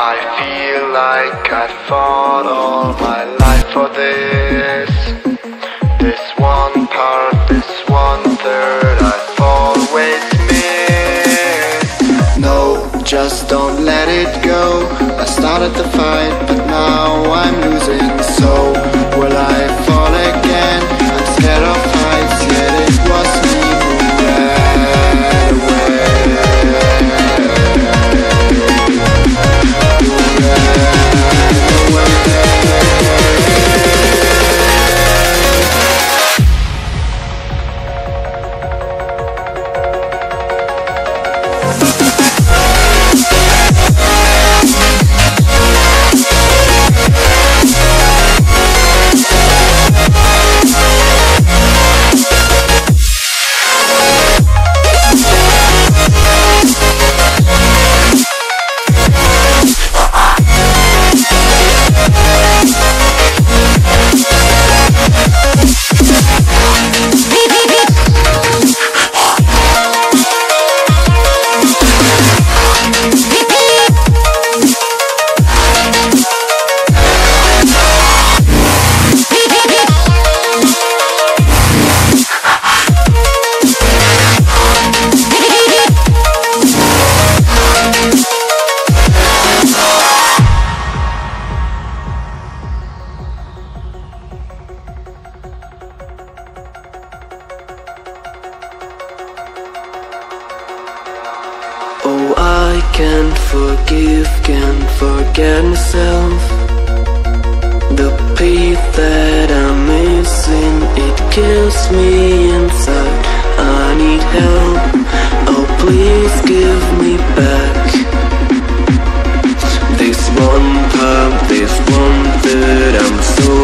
I feel like I fought all my life for this. This one part, this one third I've always missed. No, just don't let it go. I started the fight, but now I'm losing. So will I fall again? I'm scared of heights, yet it was me who ran away. Oh, I can't forgive, can't forget myself. The peace that I'm missing, it kills me inside. I need help, oh please give me back this one part, this one that I'm so